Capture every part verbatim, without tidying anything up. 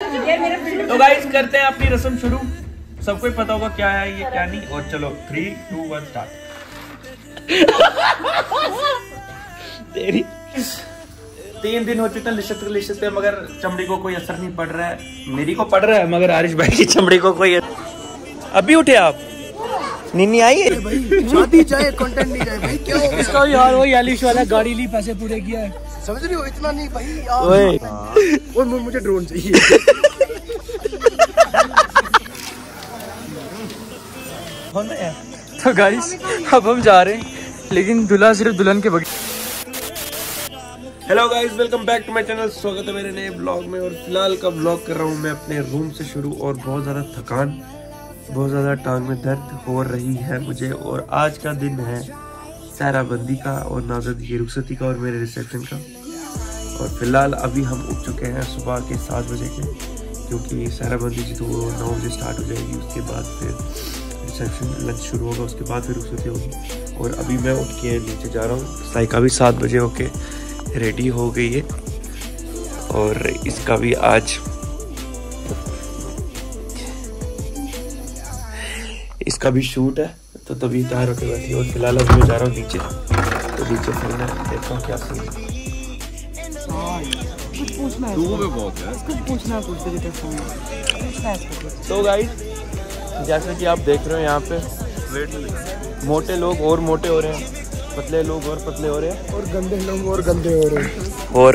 तो गाइस करते हैं अपनी रस्म शुरू। सबको पता होगा क्या है ये क्या नहीं। और चलो थ्री टू वन स्टार्ट। तेरी तीन दिन हो चुके हैं लिशत लिशत पे, मगर चमड़ी को कोई असर नहीं पड़ रहा है। मेरी को पड़ रहा है मगर आरिश भाई की चमड़ी को कोई। अभी उठे आप? नीनी आई है भाई, शादी चाहे कंटेंट नहीं जाए भाई, क्या हो गया? इसका यार वही आलिश वाला गाड़ी ली, पैसे पूरे किया है, समझ रही हो? इतना नहीं भाई ओए। और मुझे ड्रोन चाहिए। तो गाइस अब हम जा रहे हैं, लेकिन दूल्हा सिर्फ दुल्हन के बगैर। Hello guys, welcome back to my channel. स्वागत है मेरे नए ब्लॉग में। और फिलहाल का ब्लॉग कर रहा हूँ मैं अपने रूम से शुरू। और बहुत ज़्यादा थकान, बहुत ज़्यादा टांग में दर्द हो रही है मुझे। और आज का दिन है सहराबंदी का और नाज़द की रुखसती का और मेरे रिसेप्शन का। और फिलहाल अभी हम उठ चुके हैं सुबह के सात बजे के, क्योंकि सहराबंदी जी तो नौ बजे स्टार्ट हो जाएगी। उसके बाद फिर रिसेप्शन लंच शुरू होगा, उसके बाद फिर रुखसती होगी। और अभी मैं उठ के नीचे जा रहा हूँ। साइका भी सात बजे होके रेडी हो गई है और इसका भी आज इसका भी शूट है, तो तभी तैयार होकर बैठी। और फिलहाल अभी मैं जा रहा हूँ नीचे, तो नीचे फिर मैं देखता हूँ क्या सीन है। कुछ पूछना है, कुछ पूछना तो गाइस जैसे कि आप देख रहे हो यहाँ पे मोटे लोग और मोटे हो रहे हैं, पतले लोग और पतले हो रहे हैं, और गंदे लोग और गंदे हो रहे हैं। और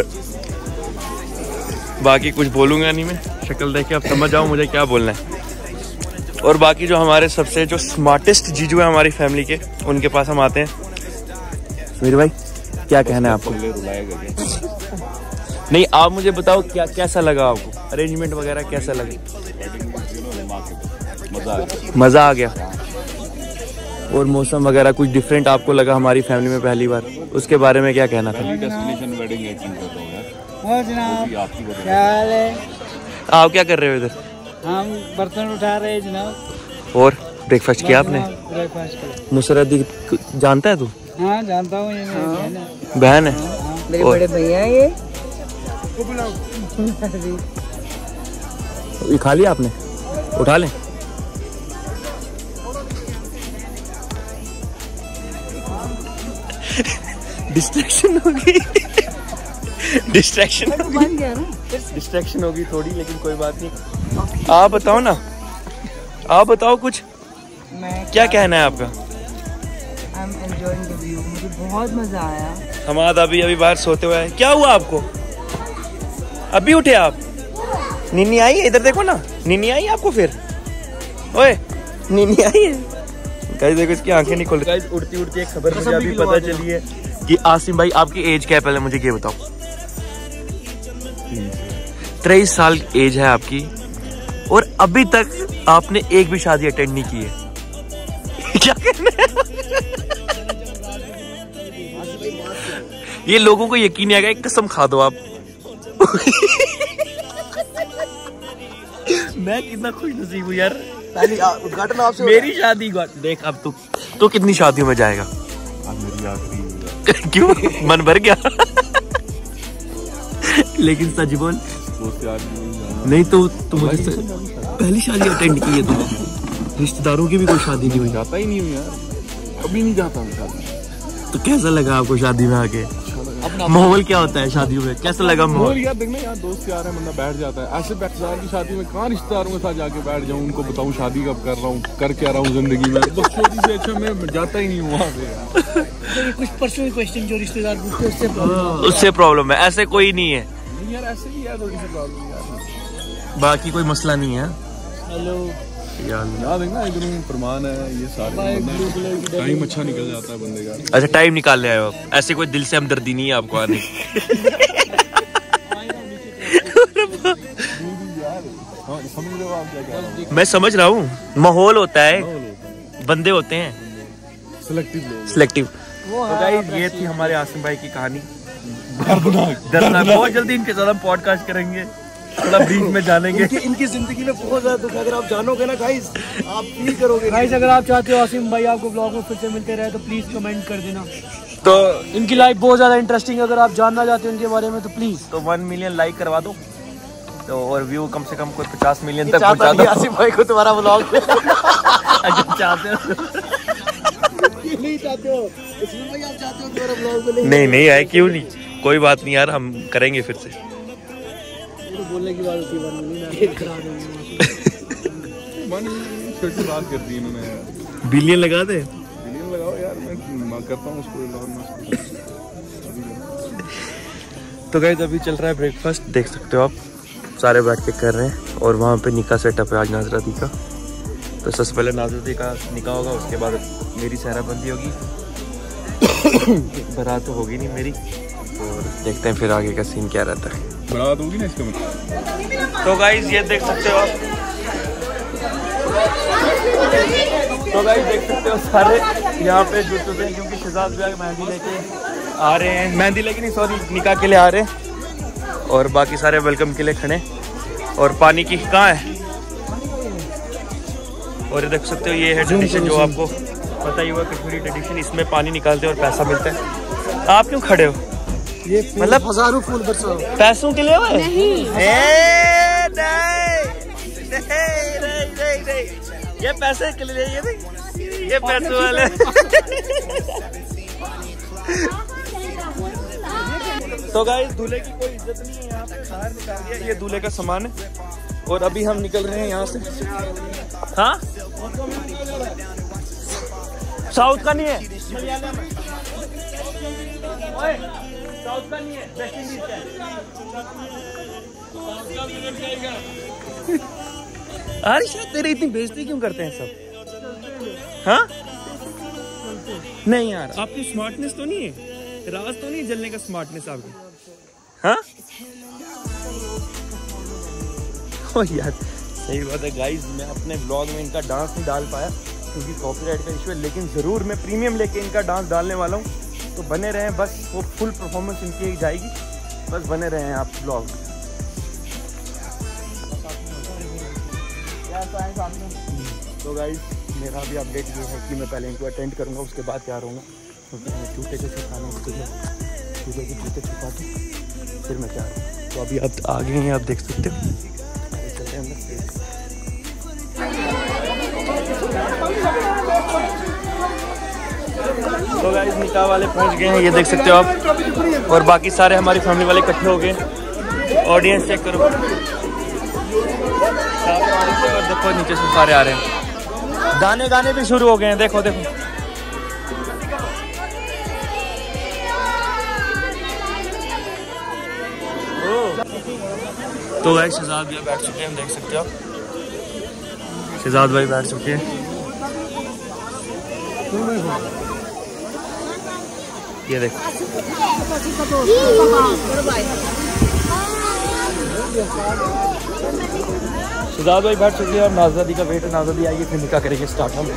बाकी कुछ बोलूँगा नहीं मैं, शक्ल देख के आप समझ जाओ मुझे क्या बोलना है। और बाकी जो हमारे सबसे जो स्मार्टेस्ट जीजू है हमारी फैमिली के, उनके पास हम आते हैं। मेरे भाई क्या कहना है आपको? नहीं, आप मुझे बताओ क्या कैसा लगा आपको, अरेंजमेंट वगैरह कैसा लगा? मज़ा आ गया। और मौसम वगैरह कुछ डिफरेंट आपको लगा हमारी फैमिली में पहली बार, उसके बारे में क्या कहना था? आप क्या कर रहे हो इधर? हम बर्तन उठा रहे हैं जनाब। और ब्रेकफास्ट किया आपने? ब्रेकफास्ट मुसरत दी जानता है तू? हाँ जानता हूँ, ये मेरी बहन है। बहन है? मेरे बड़े भैया हैं ये। ये खा लिया आपने? उठा लें। डिस्ट्रैक्शन होगी डिस्ट्रैक्शन बन गया ना, डिस्ट्रैक्शन होगी थोड़ी, लेकिन कोई बात नहीं। आप बताओ ना, आप बताओ कुछ, मैं क्या कहना है आपका? I'm enjoying the view, मुझे बहुत मजा आया। हमारा अभी अभी बाहर सोते हुए है। क्या हुआ आपको? अभी उठे आप? नीनी आई है? इधर देखो ना, नीनी आई आपको? फिर ओए नीनी आई है? गाइस देखो इसकी आंखें नहीं खुल रही। गाइस उड़ती उड़ती एक खबर मुझे अभी पता चली है कि आसिम भाई आपकी एज क्या है, पहले मुझे ये बताओ। तेईस साल एज है आपकी और अभी तक आपने एक भी शादी अटेंड नहीं की है। क्या कहना है? ये लोगों को यकीन नहीं आएगा, एक कसम खा दो आप। मैं कितना खुश नसीब हूँ यार, उद्घाटन आपसे। मेरी शादी देख। अब तू तो कितनी शादियों में जाएगा? अब मेरी आखिरी। क्यों मन भर गया? लेकिन सच बोल, नहीं तो तुम पहली शादी अटेंड की है तुमने? रिश्तेदारों की भी कोई शादी नहीं हुई? जाता ही नहीं हूँ यार, कभी नहीं जाता हूँ शादी। तो कैसा लगा आपको शादी में आके? माहौल क्या होता है शादियों में, कैसा लगा माहौल? यार देखना, यार दोस्त यार है, बंदा बैठ जाता है। ऐसे रिश्तेदार की शादी में कहाँ रिश्तेदारों के साथ जाके बैठ जाऊँ, उनको बताऊँ शादी कब कर रहा हूँ, कर क्या रहा हूँ जिंदगी में। बस शादी से अच्छा मैं जाता ही नहीं हूँ वहाँ पे। कुछ पर्सनल क्वेश्चन जो रिश्तेदार पूछते हैं उससे उससे प्रॉब्लम है? ऐसे कोई नहीं है नहीं यार, ऐसे ही यार थोड़ी सी प्रॉब्लम यार, बाकी कोई मसला नहीं है। हेलो याद देखना, इधर फरमान है ये सारे, टाइम अच्छा निकल जाता है बंदे का। अच्छा टाइम निकाल ले आए हो आप? ऐसे कोई दिल से हमदर्दी नहीं है आपको आने की? समझ रहे हो आप क्या कह रहे हो? मैं समझ रहा हूँ, माहौल होता है, बंदे होते हैं सिलेक्टिव लोग, सिलेक्टिव। तो गाइस ये थी हमारे आसिम भाई की कहानी। दर्दनाक। बहुत जल्दी इनके साथ हम पॉडकास्ट करेंगे, थोड़ा ब्रीफ में जानेंगे। इनकी, इनकी जिंदगी में बहुत ज्यादा दुख है। अगर आप जानोगे ना गाइस, आप फील करोगे। गाइस अगर आप चाहते हो आसिम भाई आपको ब्लॉग में फिर से मिलते रहे तो प्लीज कमेंट कर देना। तो इनकी लाइफ बहुत ज्यादा इंटरेस्टिंग है, अगर आप जानना चाहते हो इनके बारे में तो प्लीज तो वन मिलियन लाइक करवा दो। तो और व्यू कम से कम कोई पचास मिलियन तक चाहता पहुंचा नहीं दो। आसिफ भाई को तुम्हारा व्लॉग अगर चाहते हो नहीं चाहते हो इसमें भाई आप चाहते हो तुम्हारा व्लॉग में नहीं नहीं आए, क्यों नहीं, कोई बात नहीं यार, हम करेंगे फिर से। तो बोलने की बात होती है मन फिर से बात कर दी इन्होंने यार। बिलियन लगा दे। बिलियन लगाओ यार, मैं करता हूँ उसको। तो गाइस अभी चल रहा है ब्रेकफास्ट, देख सकते हो आप, सारे बैठ के कर रहे हैं। और वहाँ पे निकाह सेटअप है आज नाजरा दी का। तो सबसे पहले नाजरा दी का निकाह होगा, उसके बाद मेरी सहराबंदी होगी। बारात तो होगी नहीं मेरी, और देखते हैं फिर आगे का सीन क्या रहता है। बारात होगी ना इसका मतलब। तो गाइस ये देख सकते हो आप, तो गाइस देख सकते हो सारे यहाँ पे जुट चुके हैं, क्योंकि शहजाद भाई मेहंदी लेके आ रहे हैं, मेहंदी लेके नहीं सॉरी निकाह के लिए आ रहे हैं। और बाकी सारे वेलकम के लिए खड़े। और पानी की कहाँ है, और ये देख सकते हो ये है ट्रेडिशन जो आपको पता ही होगा, कश्मीरी ट्रेडिशन। इसमें पानी निकालते हैं और पैसा मिलता है। आप क्यों खड़े हो, ये मतलब हजारों फूल बरसाओ पैसों के लिए? नहीं नहीं नहीं नहीं, ये पैसे के लिए, ये नहीं, ये पैसों वाले। तो गाइस दूल्हे की कोई इज्जत नहीं है यहाँ पे, बाहर निकाल दिया। ये दूल्हे का सामान है और अभी हम निकल रहे हैं यहाँ से। हाँ साउथ का नहीं है, ओए, साउथ का नहीं है, वेस्ट इंडीज का है। अरे शायद तेरे इतनी बेइज्जती क्यों करते हैं सब? हाँ नहीं यार, आपकी स्मार्टनेस तो नहीं है, राज तो नहीं जलने का स्मार्टनेस आपकी। हाँ ओ यार सही बात है गाइस, मैं अपने ब्लॉग में इनका डांस नहीं डाल पाया क्योंकि कॉपीराइट का इशू है, लेकिन ज़रूर मैं प्रीमियम लेके इनका डांस डालने वाला हूँ। तो बने रहें, बस वो फुल परफॉर्मेंस इनकी जाएगी, बस बने रहें आप ब्लॉग में। तो गाइस मेरा भी अपडेट ये है कि मैं पहले इनको अटेंड करूँगा, उसके बाद क्या रहूँगा, क्योंकि मैं जूते के छुपाने उसके लिए जूते के जूते छुपा के फिर मैं क्या रहूँगा। तो अभी आप आगे हैं, आप देख सकते हो, चलते हैं अंदर। तो गाइस निकाह वाले पहुँच गए हैं, ये देख सकते हो आप, और बाकी सारे हमारी फैमिली वाले इकट्ठे हो गए। ऑडियंस चेक करो, और देखो नीचे से सारे आ रहे हैं, गाने गाने भी शुरू हो गए हैं, देखो देखो। तो गाइस शहजाद भाई बैठ चुके हैं, देख सकते हो आप, शहजाद भाई बैठ चुके हैं। ये देखो शहजाद भाई बैठ चुके हैं और नाज़रा दी का वेट है, नाज़रा दी आएगी फिर निकाह करेंगे स्टार्ट हम।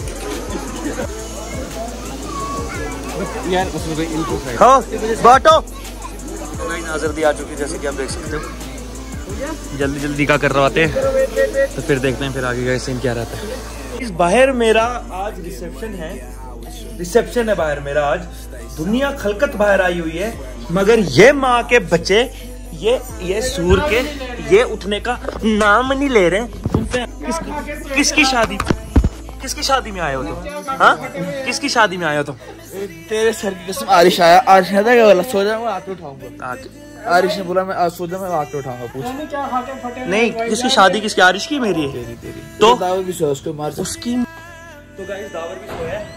यार उसमें कोई इनको हाँ बाटो। तो भाई नाज़रा दी आ चुकी है, जैसे कि आप देख सकते हो, जल्दी जल्दी निकाह करवाते हैं, तो फिर देखते हैं फिर आगे का सीन क्या रहता है। इस बाहर मेरा आज रिसेप्शन है, रिसेप्शन है बाहर मेरा आज, दुनिया खलकत बाहर आई हुई है, मगर ये माँ के बच्चे ये ये सूर के ये उठने का नाम नहीं ले रहे। किस, किसकी शादी, किसकी शादी में आए हो तुम? हाँ किसकी शादी में आए हो तुम? तेरे सर की कसम आरिश आया, आरिश ने क्या बोला, सो जा मैं आके उठाऊंगा। आके आरिश ने बोला मैं आज सो जा मैं आके उठाऊंगा। पूछ नहीं, किसकी शादी किसकी? आरिश की? मेरी है। तो दावर भी सो उसको मार उसकी। तो गाइस दावर भी सोया है।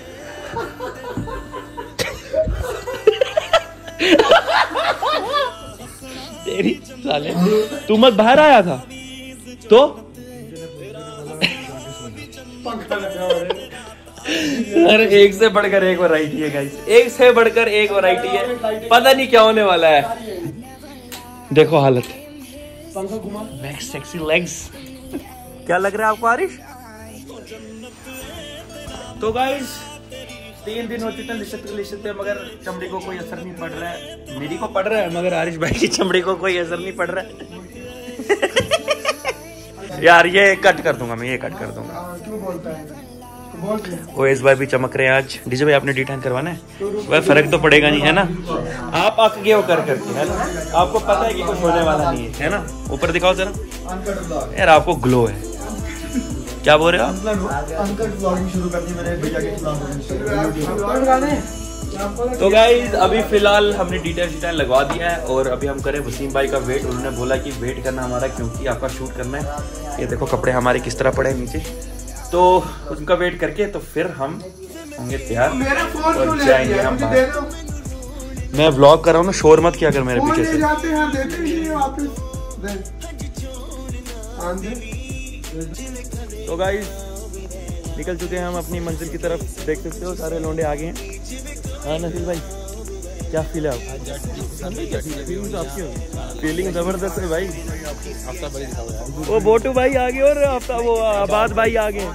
तेरी साले तू मत बाहर आया था तो अरे एक से बढ़कर एक वैरायटी है गाइस, एक से बढ़कर एक वैरायटी है, पता नहीं क्या होने वाला है। देखो हालत, मैक्स सेक्सी लेग्स, क्या लग रहा है आपको आरिश? तो गाइस तीन दिन हो चुके हैं लिशत लिशत, मगर चमड़ी को कोई असर नहीं पड़ रहा है। मेरी को पड़ रहा है मगर आरिश भाई की चमड़ी को कोई असर नहीं पड़ रहा है। यार ये कट कर दूंगा मैं, ये कट कर दूंगा। क्यों बोलता है? ओएस भाई भी चमक रहे हैं आज। डीजे भाई आपने डी टैन करवाना है? वह फर्क तो पड़ेगा नहीं है ना, आप आक गए हो कर करके है ना, आपको पता है कि कुछ होने वाला नहीं है, है ना। ऊपर दिखाओ जरा यार, आपको ग्लो है। क्या बोल रहे हो आप? तो गाइज अभी फिलहाल हमने डिटेल डिटेल लगवा दिया है और अभी हम करें वसीम भाई का वेट। उन्होंने बोला कि वेट करना हमारा क्योंकि आपका शूट करना है। ये देखो कपड़े हमारे किस तरह पड़े हैं नीचे, तो उनका वेट करके तो फिर हम होंगे तैयार और जाएंगे हम बाहर। मैं व्लॉग कर रहा हूँ ना, शोर मत किया कर मेरे पीछे से। तो गाइस निकल चुके हैं हम अपनी मंजिल की तरफ, देख सकते हो सारे लोंडे आगे हैं। हाँ नसील भाई क्या फील है आपको? फीलिंग जबरदस्त है भाई। वो बोटू भाई आगे और हफ्ता वो आबाद भाई आगे।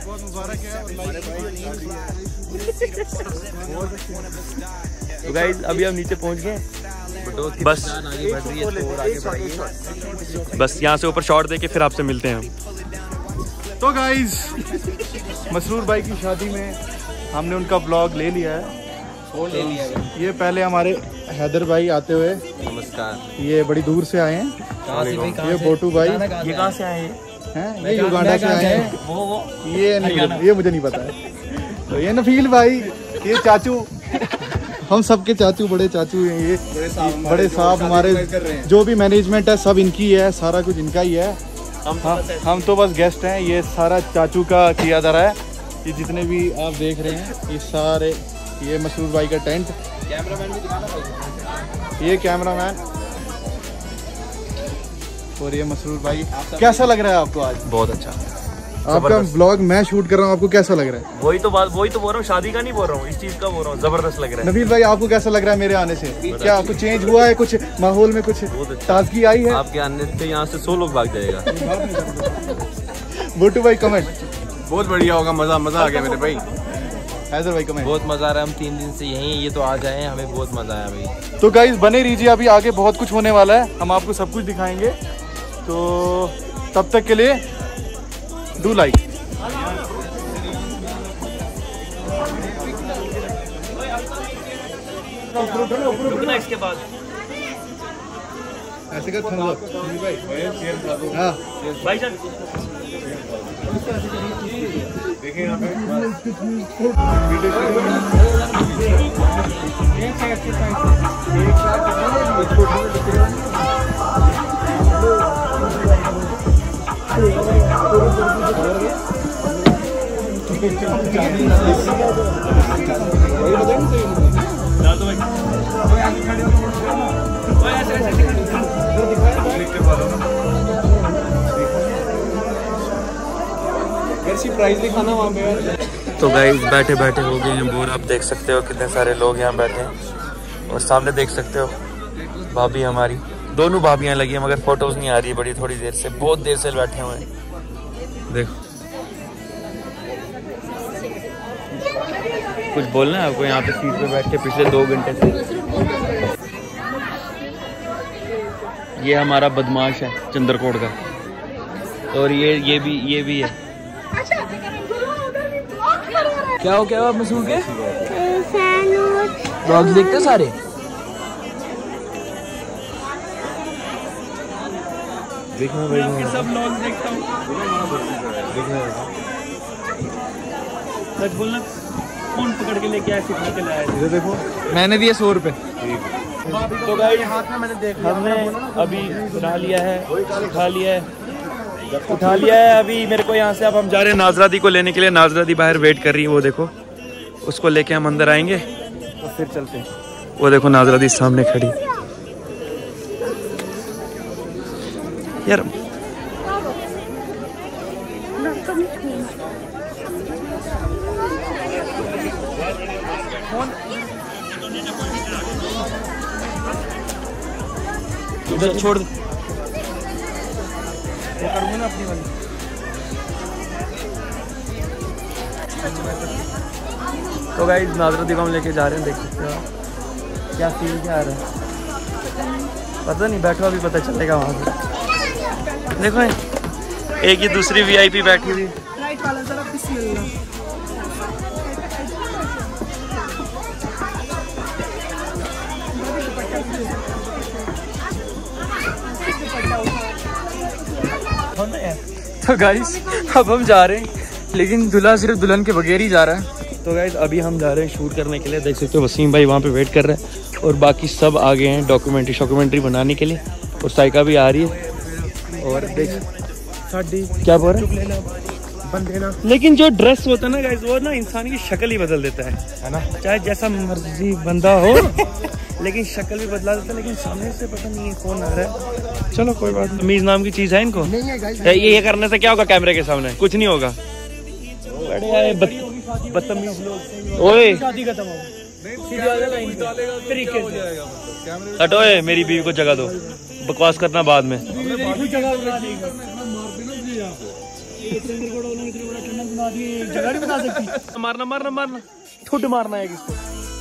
तो गाइस अभी हम नीचे पहुंच गए, बस आगे बढ़ रही है तो और आगे बढ़ाइए। बस यहाँ से ऊपर शॉट देके फिर आपसे मिलते हैं हम। तो गाइज मसरूर भाई की शादी में हमने उनका ब्लॉग ले लिया है। ले लिया है। ये पहले हमारे हैदर भाई आते हुए, नमस्कार, ये बड़ी दूर से आए हैं। ये बोटू भाई, ये कहाँ से आए हैं? ये युगांडा से आए हैं। ये नहीं, ये मुझे नहीं पता है। तो ये नफील भाई, ये चाचू, हम सबके चाचू, बड़े चाचू हैं ये, बड़े साहब हमारे। जो भी मैनेजमेंट है सब इनकी है, सारा कुछ इनका ही है। हम हाँ, हम तो बस गेस्ट हैं। ये सारा चाचू का किया जा रहा है। ये जितने भी आप देख रहे हैं ये सारे, ये मसरूर भाई का टेंट। कैमरामैन भी दिखाना भाई। ये कैमरामैन और ये मसरूर भाई। कैसा लग रहा है आपको आज? बहुत अच्छा। आपका ब्लॉग मैं शूट कर रहा हूँ, आपको कैसा लग रहा है? वही तो बात, वही तो बोल रहा हूँ, शादी का नहीं बोल रहा हूँ, इस चीज का बोल रहा हूँ। जबरदस्त लग रहा है। नबील भाई आपको कैसा लग रहा है मेरे आने से? क्या कुछ चेंज हुआ है? कुछ माहौल में कुछ ताजगी आई है? आपके आने से यहाँ से सौ लोग भाग जाएगा। बोटू भाई कमेंट? बहुत बढ़िया होगा, मजा मजा आ गया मेरे भाई। हैदर भाई कमेंट? बहुत मजा आ रहा है, हम तीन दिन से यहीं, ये तो आ जाए, हमें बहुत मजा आया भाई। तो गाइस बने रहिए, अभी आगे बहुत कुछ होने वाला है, हम आपको सब कुछ दिखाएंगे। तो तब तक के लिए डू लाइक। इसके बाद ऐसे का थम्स अप भाई। हां भाई जान देखिए यहां पे प्राइस दिखाना वहाँ पे। तो गाइस बैठे बैठे हो गए हैं बोर। आप देख सकते हो कितने सारे लोग यहाँ बैठे हैं और सामने देख सकते हो भाभी हमारी, दोनों भाभियाँ लगी हैं मगर फोटोज नहीं आ रही है बड़ी थोड़ी देर से, बहुत देर से बैठे हुए हैं। देखो कुछ बोलना है आपको? यहाँ पे सीट पे बैठ के पिछले दो घंटे से। ये हमारा बदमाश है चंद्रकोट का, और ये ये भी ये भी है। क्या हो क्या मसूर के ब्लॉग्स देखते सारे? देखना भाई, आपके सब ब्लॉग्स देखता हूँ। सच बोलना, फोन पकड़ के लेके आया, सिखा के लाया। इधर देखो, मैंने दिए सौ रुपए। तो गाइस हाथ में मैंने देखा, हमने अभी उठा लिया है, उठा लिया है, उठा लिया है अभी मेरे को यहाँ से। अब हम जा रहे हैं नाजरा दी को लेने के लिए। नाजरा दी बाहर वेट कर रही है, वो देखो, उसको लेके हम अंदर आएंगे तो फिर चलते हैं। वो देखो नाजरा दी सामने खड़ी यार। उधर छोड़ दो, वो करूँगा ना अपनी वाली। तो गाइस नाजरा दी को हम लेके जा रहे हैं, देख सकते हो क्या फील क्या आ रहा है, पता नहीं, बैठो अभी पता चलेगा वहाँ से। देखो एक ही दूसरी वीआईपी बैठी हुई। मारना यार। तो गाइस अब हम जा रहे हैं, लेकिन दूल्हा सिर्फ दुल्हन के बगैर ही जा रहा है। तो गाइस अभी हम जा रहे हैं शूट करने के लिए। देख सकते हो वसीम भाई वहाँ पे वेट कर रहे हैं और बाकी सब आ गए हैं डॉक्यूमेंट्री शॉक्यूमेंट्री बनाने के लिए। और साइका भी आ रही है। और देख क्या बोल रहे हैं बंदे ना, लेकिन जो ड्रेस होता है ना गाइस वो ना इंसान की शक्ल ही बदल देता है, है ना। चाहे जैसा मर्जी बंदा हो लेकिन शक्ल भी बदला देता है, लेकिन सामने से पता नहीं है कौन आ रहा है। चलो कोई बात नहीं, तमीज नाम की चीज है इनको नहीं है गाइस। ये ये करने से क्या होगा, कैमरे के सामने कुछ नहीं होगा। बड़े आए बदतमीज लोग। ओए शादी खत्म हो हटो, मेरी बीवी को जगह दो, बकवास करना बाद में। जगह नहीं बता सकती। मारना मारना मारना ठुड मारना है किसको।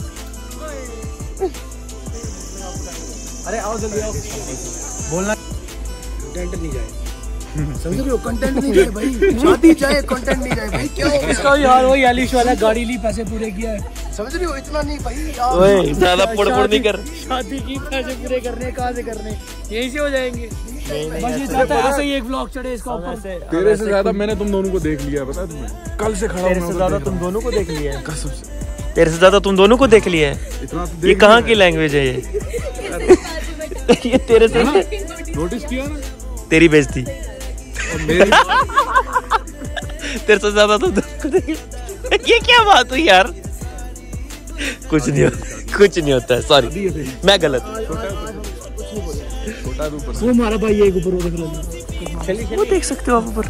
अरे आओ जल्दी आओ, बोलना कंटेंट नहीं जाए। समझ रहे हो, कंटेंट नहीं जाए भाई, शादी जाए कंटेंट नहीं जाए भाई। क्या इसका भी हाल वही एलिश वाला, गाड़ी ली पैसे पूरे किया है। समझ रहे हो, इतना नहीं भाई। ओए ज्यादा पुड़ पुड़ नहीं कर। शादी की पैसे पूरे करने कहाँ से करने, यहीं से हो जाएंगे। बस ये चाहता है ऐसे ही एक ब्लॉग चढ़े इसका ऊपर। तेरे से ज्यादा मैंने तुम दोनों को देख लिया, पता है तुम्हें? कल से खड़ा हूं। तेरे से ज्यादा तुम दोनों को देख लिया है कसम से। तेरे से ज्यादा तुम दोनों को देख लिया है। ये कहाँ की लैंग्वेज है ये? ये तेरे से नोटिस किया ना, तेरी बेइज्जती। मेरी तेरे से ज्यादा तुम दोनों को देख। ये क्या बात हुई यार? कुछ नहीं होता, कुछ नहीं होता है, सॉरी मैं गलत। वो हमारा भाई एक ऊपर वो देख लो, वो देख सकते हो आप ऊपर।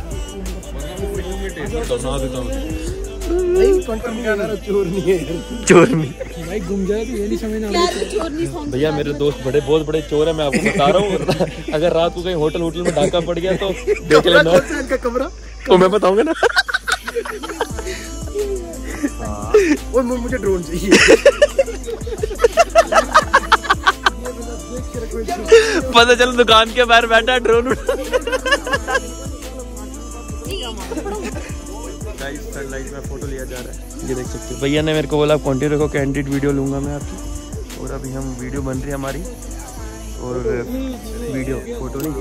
चोर नहीं है, चोर नहीं भाई गुम जाए तो ये नहीं समझ आ रहा। भैया मेरे दोस्त बड़े बहुत बड़े चोर है, मैं आपको बता रहा हूँ। अगर रात को कहीं होटल होटल में डाका पड़ गया तो देख लेना। इनका कमरा तो मैं बताऊंगा ना। और मुझे ड्रोन चाहिए। पता चल दुकान के बाहर बैठा ड्रोन। लाइट में फोटो लिया जा रहा है, ये देख सकते हो। भैया ने मेरे को बोला कंटिन्यू रखो, कैंडिड वीडियो लूंगा मैं आपकी। और अभी हम वीडियो बन रही है हमारी, और वीडियो फोटो नहीं।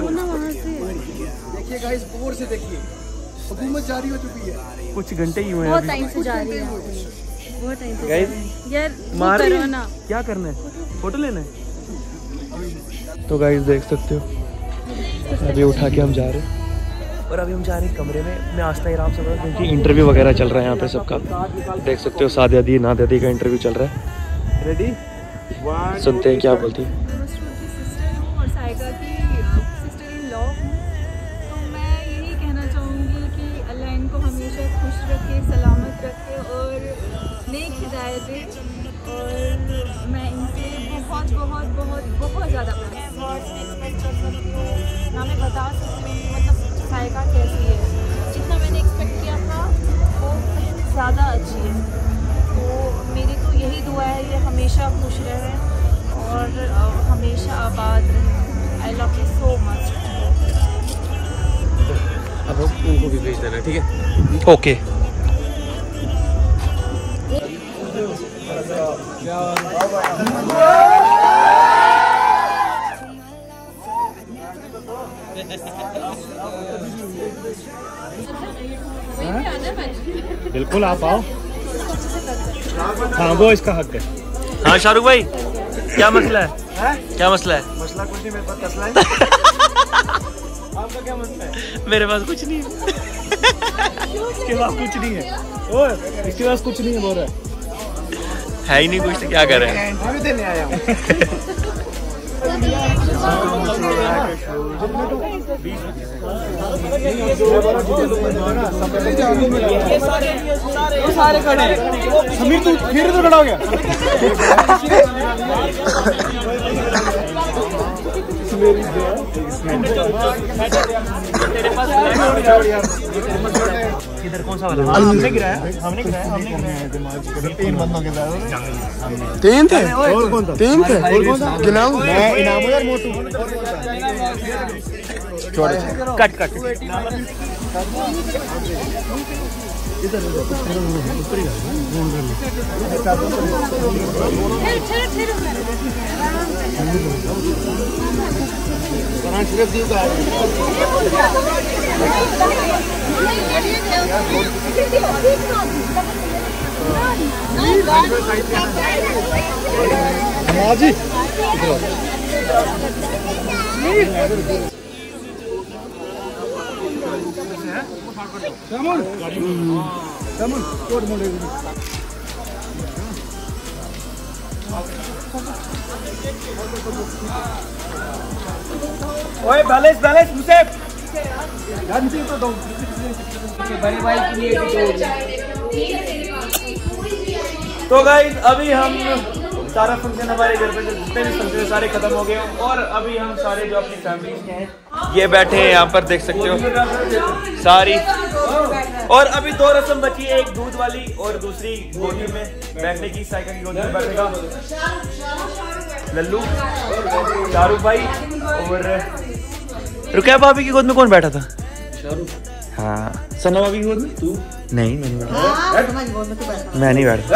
देखिए गाइस, बोर से देखिए, हुकूमत जारी हो चुकी है। कुछ घंटे ही हुए हैं बहुत अभी। टाइम से जा रही है, बहुत टाइम से गाइस यार मार करो रही ना। क्या करना है, फोटो लेना है। तो गाइस देख सकते हो अभी उठा के हम जा रहे हैं, और अभी हम जा रहे हैं कमरे में। मैं आस्ता आराम से बोला क्योंकि इंटरव्यू वगैरह चल रहा है यहाँ पे सबका। देख सकते हो सादिया दी नादिया दी का इंटरव्यू चल रहा है। रेडी, सुनते हैं क्या बोलती है। और साइका की सिस्टर इन लॉ हूँ, तो मैं यही कहना चाहूँगी कि अल्लाह इनको हमेशा खुश रखे, सलामत रखे और नेक हिदायत दे। और मैं इनसे बहुत बहुत बहुत बहुत ज़्यादा प्यार ना मैं बता सकती हूँ, मतलब साइका कैसी है। जितना मैंने एक्सपेक्ट किया था वो ज़्यादा अच्छी है। तो मेरी तो यही दुआ है ये हमेशा खुश रहे और हमेशा आबाद रहे। I love you so much. अब उनको भी भेज देना, ठीक है? ओके। बिल्कुल आप आओ। हाँ वो इसका हक है। हाँ शाहरुख भाई क्या मसला है? है? क्या मसला है? मसला कुछ नहीं, मेरे पास तसला है। आपका क्या मसला है? मेरे पास कुछ नहीं है। इसके पास कुछ नहीं है। ओए इसके पास कुछ नहीं है बोल रहा है। है ही नहीं कुछ तो क्या कर रहे हैं? इंटरव्यू देने आया हूँ। सारे खड़े हैं। समीर तू फिर तो खड़ा हो गया। इधर कौन सा वाला? हमने गिराया, हमने गिराया, हमने गिराया। तीन बंदों के साथ तीन थे, और कौन था? तीन थे, गिनाऊं? मैं इनाम यार मोटू। कट कट ओए बैलेंस बैलेंस मुझे बड़े भाई के लिए तो गाइस अभी हम सारा फंक्शन हमारे घर पे जितने भी फंक्शन सारे खत्म हो गए और अभी हम सारे जो अपनी फैमिली के हैं ये बैठे हैं यहाँ पर देख सकते हो सारी। और अभी दो रस्म बची है, एक दूध वाली और दूसरी गोदी में बैठने की। साइकिल की गोदी में बैठेगा लल्लू, शाहरुख भाई और रुकैया भाभी की गोद में कौन बैठा था? हाँ सना भाभी की गोद में तू? नहीं मैं नहीं बैठा। मैं नहीं बैठा।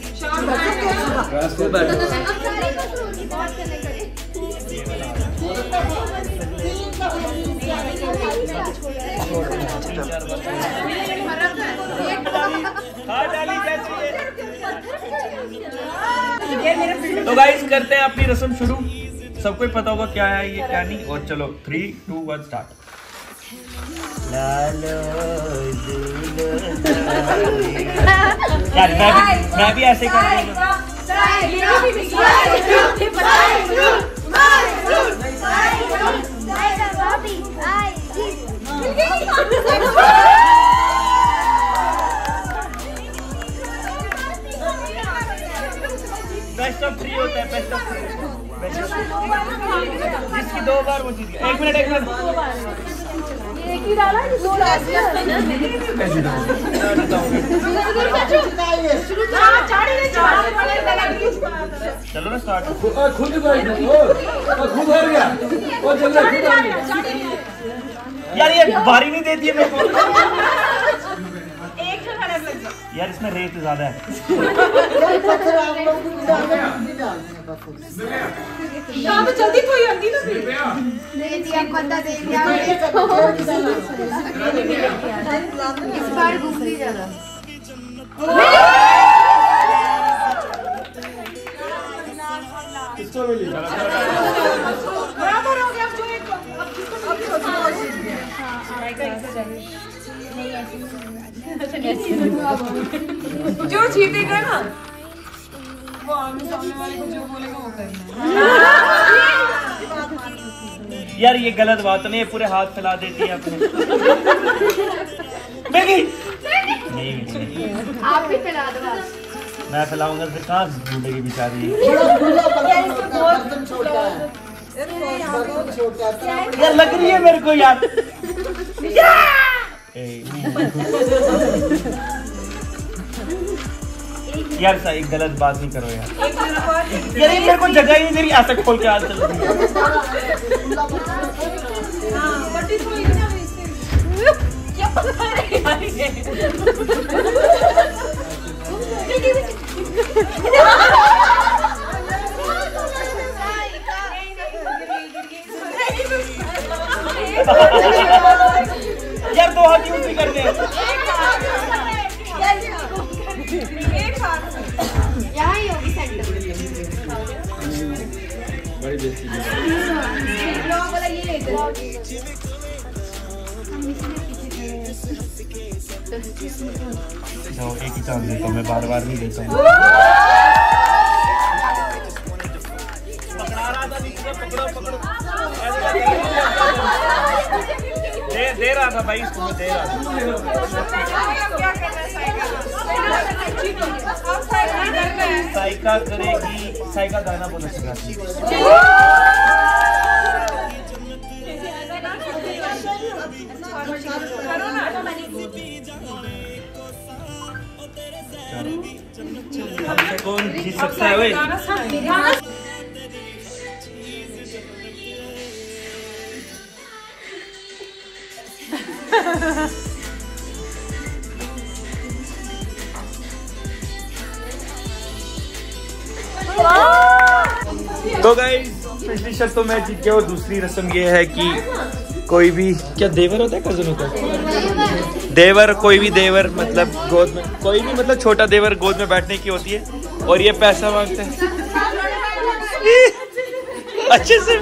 तो गाइस करते हैं अपनी रस्म शुरू। सबको ही पता होगा क्या है ये क्या नहीं। और चलो थ्री टू वन स्टार्ट। यार मैं भी मैं भी ऐसे कर रही हूँ। बेस्ट ऑफ थ्री होता है, बेस्ट ऑफ थ्री। जिसकी दो बार वो जीत गया। एक मिनट एक मिनट एक ही डाला है, दो डाल दिया। चलो ना स्टार्ट। खुद खुद हार गया और जल्दी खुद हार गया। यार ये बारी नहीं देती है मेरे को। यार इसमें रेत ज्यादा है। जल्दी कोई आती ना दे दिया बंदा दे दिया। इस बार घूमती ज्यादा किसको मिली? बराबर हो गया। जो एक जो जीतेगा ना वो आमने सामने वाले को जो बोलेगा वो करना। यार ये गलत बात नहीं है, पूरे हाथ फैला देती है अपने। नहीं नहीं आप भी फैला दो। मैं फैलाऊंगा फिर कहाँ ढूंढेगी बेचारी। यार लग रही है मेरे को यार। यार सा एक गलत बात नहीं करो यार। यार ये मेरे को जगह ही नहीं दे रही। ऐसे खोल के हाथ चल रही यार दो हाथ यूज नहीं करते। यहाँ ही होगी सेंटर। बड़ी बेइज्जती वाला ये लेते हैं। एक ही चांस देता हूँ मैं, बार बार नहीं देता हूँ। दे दे रहा था भाई इसको, मैं दे रहा था। साइका करेगी, साइका गाना बोलना सिखाती है। हमसे कौन जीत सकता है भाई? तो गाइस पिछली शर्त तो मैं जीत गया और दूसरी रस्म ये है कि कोई भी क्या देवर होता है कजन होता है देवर कोई भी देवर मतलब गोद में कोई भी मतलब छोटा देवर गोद में बैठने की होती है और ये पैसा मांगते हैं अच्छे से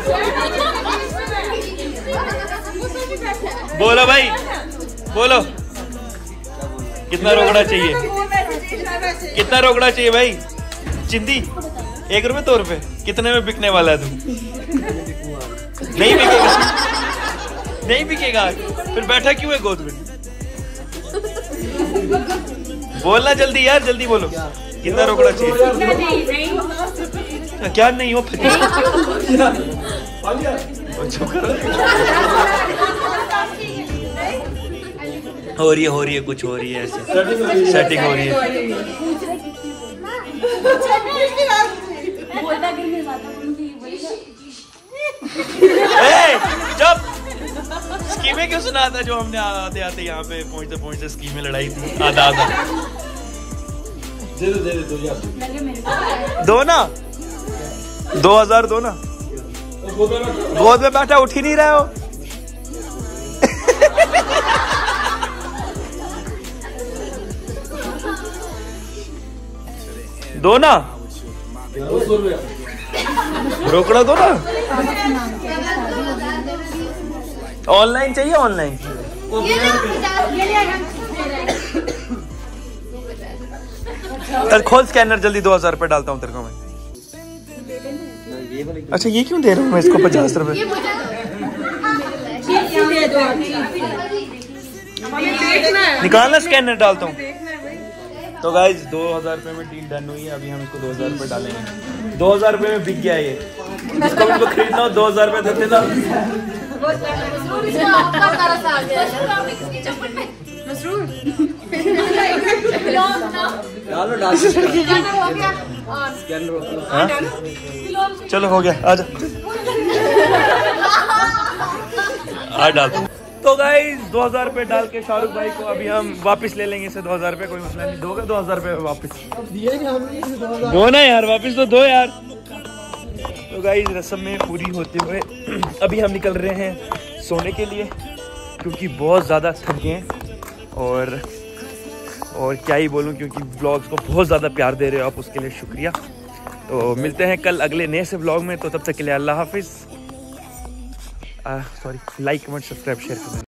बोलो भाई बोलो कितना रोकड़ा चाहिए कितना रोकड़ा चाहिए भाई चिंदी एक रुपए दो रुपए कितने में बिकने वाला है तू नहीं बिकेगा नहीं बिकेगा फिर बैठा क्यों है गोद में बोलना जल्दी यार जल्दी बोलो कितना रोकड़ा चाहिए क्या नहीं हो हो रही है हो रही है कुछ हो रही है ऐसे सेटिंग हो रही है चुप स्कीमें क्यों सुनाता जो हमने आते आते यहाँ पे पहुंचते पहुंचते स्कीमें लड़ाई थी आधा आधा दे दो दे दो दो ना दो हजार दो ना गोद में बैठा उठ ही नहीं रहे हो दो ना रोकड़ा दो ना ऑनलाइन चाहिए ऑनलाइन खोल स्कैनर जल्दी दो हजार रुपए डालता हूँ तेरे को मैं अच्छा ये क्यों दे रहा हूँ मैं इसको पचास रुपए निकालना स्कैनर डालता हूँ तो गाइज दो हजार रुपए में डील डन हुई है अभी हम इसको दो हजार रुपए डालेंगे दो हजार रुपए में बिक गया ये जिसको भी खरीदना हो दो हजार रुपए देते ना डालो डालो चलो हो गया आजा आ डाल तो गाइस दो हजार रुपए डाल के शाहरुख भाई को अभी हम वापस ले लेंगे इसे दो हजार रुपए कोई मसला नहीं दोगे दो हजार रुपए वापस दो ना यार वापस तो दो यार तो गाइस रस्म में पूरी होते हुए अभी हम निकल रहे हैं सोने के लिए क्योंकि बहुत ज़्यादा थक गए हैं और और क्या ही बोलूं क्योंकि व्लॉग्स को बहुत ज़्यादा प्यार दे रहे हो आप उसके लिए शुक्रिया तो मिलते हैं कल अगले नए से व्लॉग में तो तब तक के लिए अल्लाह हाफिज़ sorry like comment subscribe share करें।